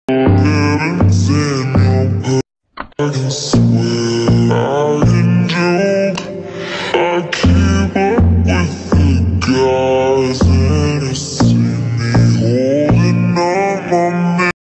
It's in your I can swear I can joke. I keep up with the guys and it's